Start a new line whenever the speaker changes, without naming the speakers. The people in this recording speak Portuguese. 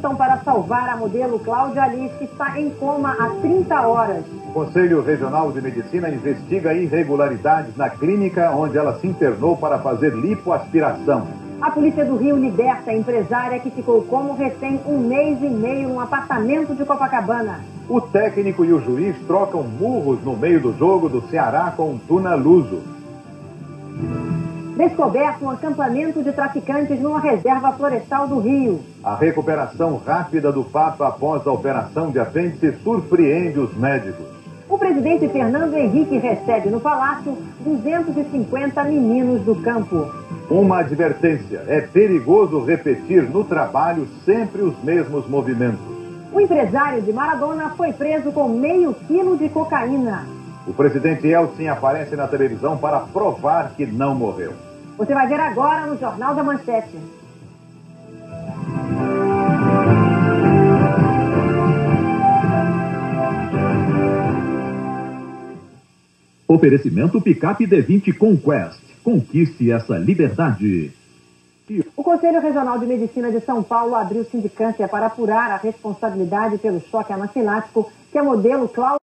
lutam para salvar a modelo Cláudia Alice, que está em coma há 30 horas.
O Conselho Regional de Medicina investiga irregularidades na clínica onde ela se internou para fazer lipoaspiração.
A Polícia do Rio liberta a empresária que ficou como refém 1 mês e meio num apartamento de Copacabana.
O técnico e o juiz trocam murros no meio do jogo do Ceará com o Tuna Luso.
Descoberto um acampamento de traficantes numa reserva florestal do Rio.
A recuperação rápida do fato após a operação de apêndice surpreende os médicos.
O presidente Fernando Henrique recebe no Palácio 250 meninos do campo.
Uma advertência: é perigoso repetir no trabalho sempre os mesmos movimentos.
O empresário de Maradona foi preso com meio quilo de cocaína.
O presidente Yeltsin aparece na televisão para provar que não morreu.
Você vai ver agora no Jornal da Manchete.
Oferecimento Picape D20 Conquest. Conquiste essa liberdade.
O Conselho Regional de Medicina de São Paulo abriu sindicância para apurar a responsabilidade pelo choque anafilático que a modelo Cláudia